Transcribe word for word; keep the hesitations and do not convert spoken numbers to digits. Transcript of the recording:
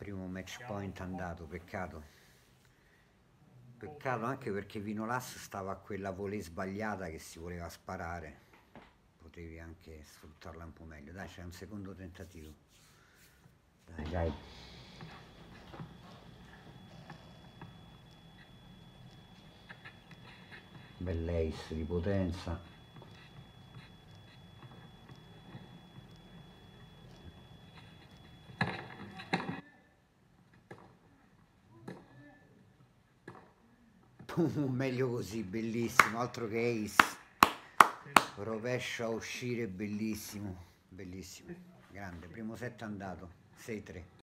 Primo match point andato, peccato. Peccato anche perché Vinolas stava a quella volée sbagliata che si voleva sparare. Potevi anche sfruttarla un po' meglio. Dai, c'è un secondo tentativo. Dai, dai. Bell'ace di potenza. Meglio così, bellissimo, altro che ace, rovescio a uscire, bellissimo, bellissimo, grande, primo set andato, sei tre.